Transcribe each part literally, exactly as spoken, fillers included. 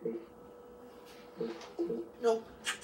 Nope.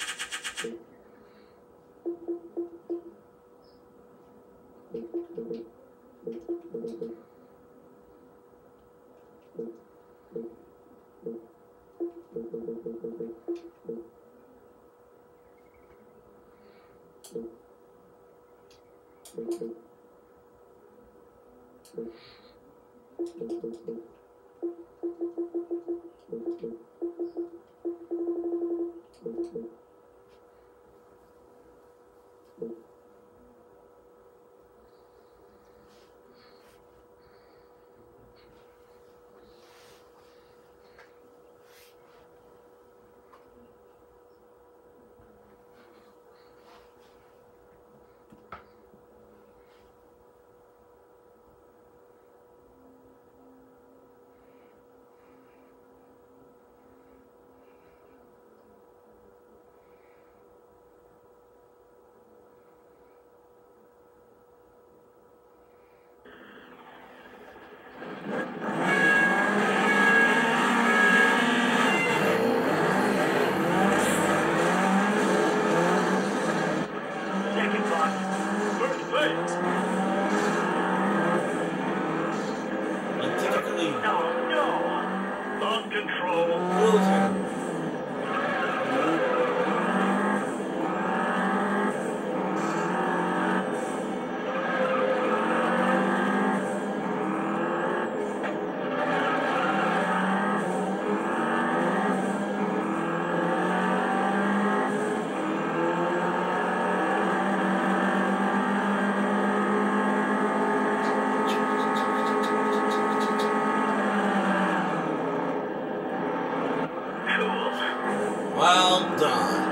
Well done.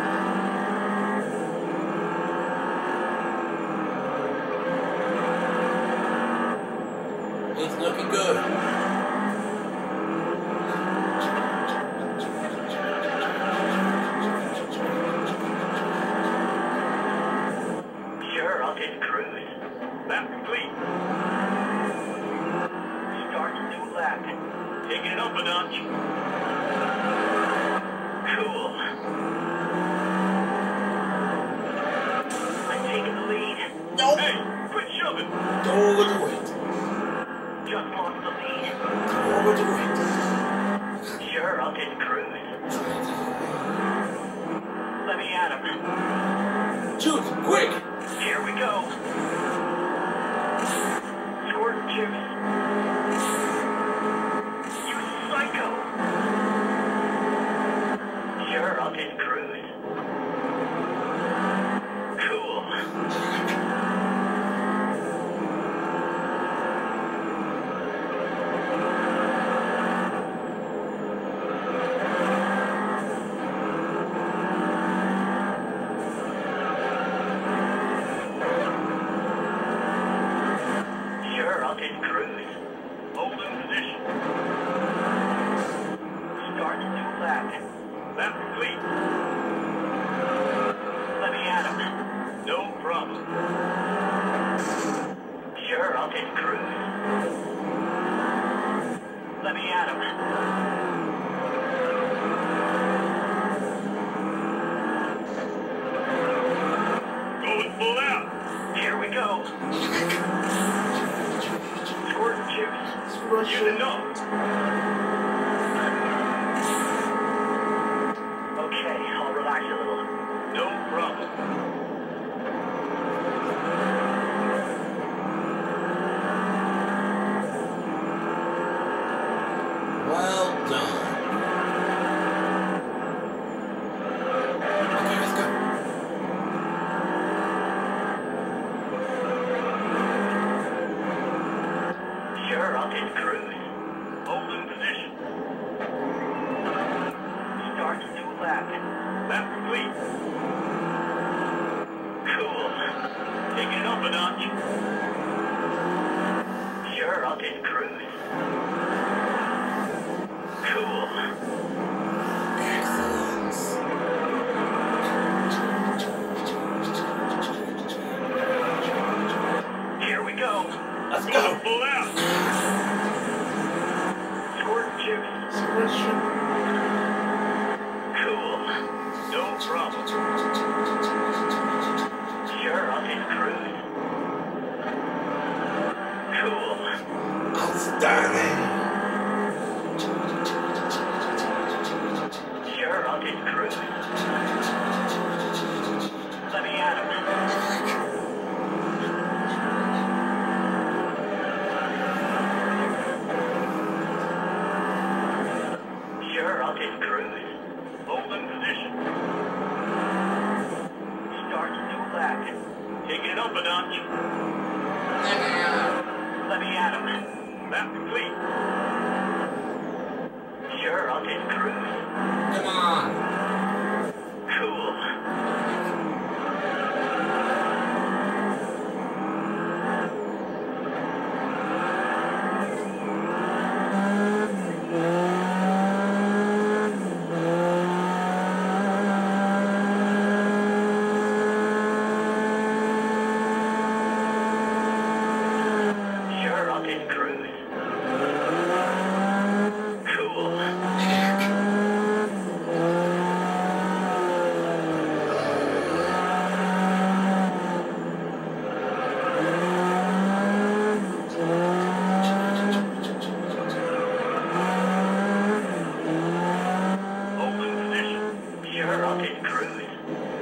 It's looking good. Sure, I'll hit cruise. Lap complete. Start a new lap. Taking it up a notch. Cool. I'm taking the lead. Nope. Hey, quit shoving. Don't overdo it. Just lost the lead. Don't overdo it. Sure, I'll hit cruise. Let me at him. Shoot, quick! Here we go. Squirt juice. You psycho. Sure, I'll hit cruise. Cool. Sure, I'll hit cruise. Hold in position. Start a new lap. Lap complete. Let me at him. No problem. Sure, I'll hit cruise. Let me at him. Going full out. Here we go. Squirt juice. You know. Okay, I'll relax a little. No problem. Well done. Okay, let's go. Sure, I'll hit cruise. Hold in position. Start a new lap. Lap complete. Cool. Taking it up a notch. Sure, I'll hit cruise. Cool. Excellence. Here we go. Let's go. Full out. Squirt juice. Squirt juice. cruise. Cool. Outstanding. Sure, I'll just cruise. Let me at him. Sure, I'll just cruise. Hold in position. Start to do that. Taking it up a notch. Let me at him. Map complete. Sure, I'll just cruise. Come on. Cool. Sure, I'll just cruise. Cool. Open position. Sure, I'll just cruise.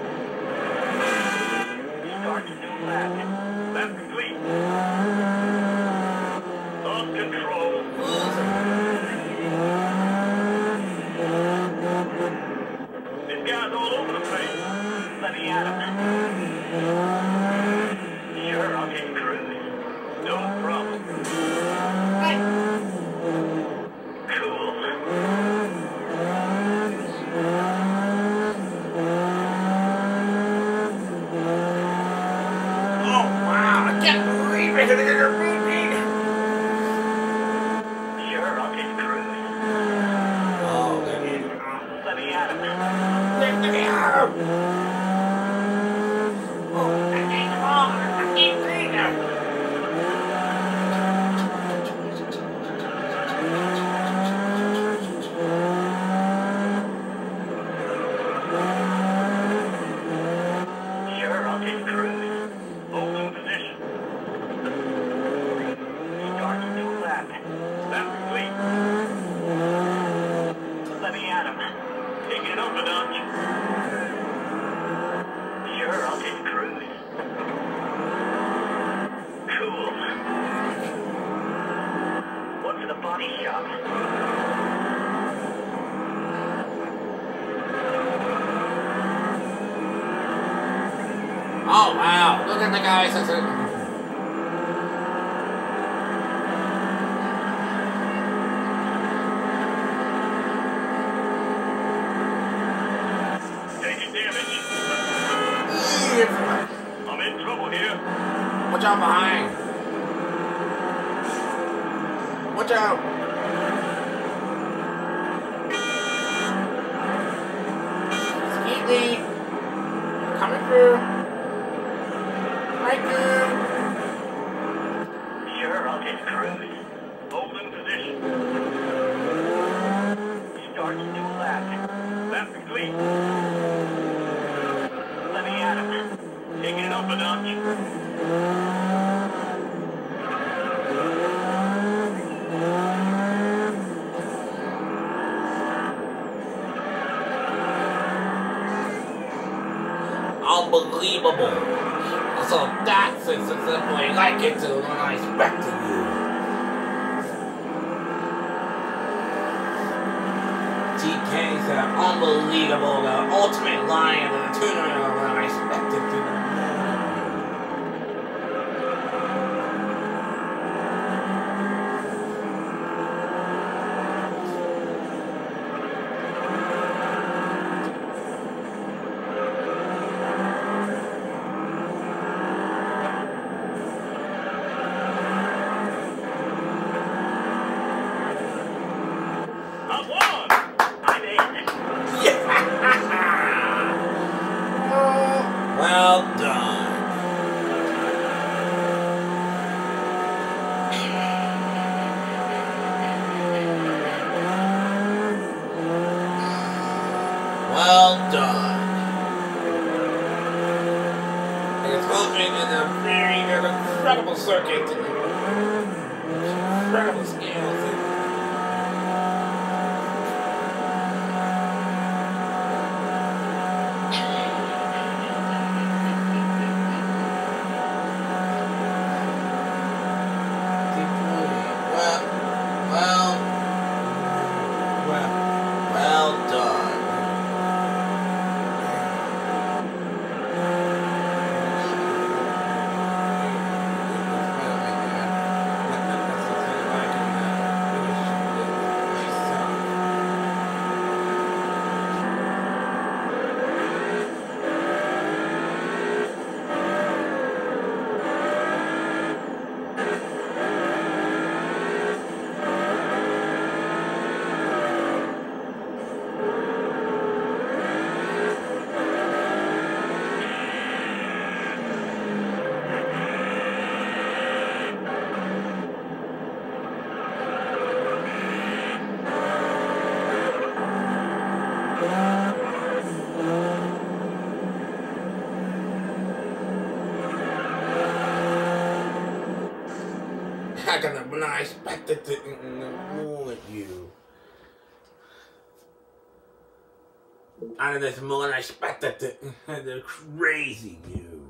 Start to do that. Map complete. Lost control. This guy's all over the place. Let me at him. Sure, I'll just cruise. No problem. Cool. Oh wow! I can't believe it. You're moving. Sure, I'll just cruise. Oh, that is. Let me at him. Let me out. Oh, I can't come on. I can't breathe now. Sure, I'll just cruise. Open position. Start to do that. Map complete. Let me at him. Taking it up a notch. Sure, I'll just cruise. Cool. One for the body shop. Oh wow! Look at the guys. That's it. Taking damage. I'm in trouble here. Watch out behind. Watch out. Excuse me. Coming through. Right through. Sure, I'll just cruise. Hold in position. Start to do that. Map complete. Let me at him. Taking it up a notch. Unbelievable. So that's it, it's simply like it to when I expected you. T K's an unbelievable, the ultimate lion of the tournament when I expected to. I won! I made it. Well done. Well done. It's in a very incredible circuit. Incredible scales. I got when I expected to move at you. And this more than I expected to the crazy you.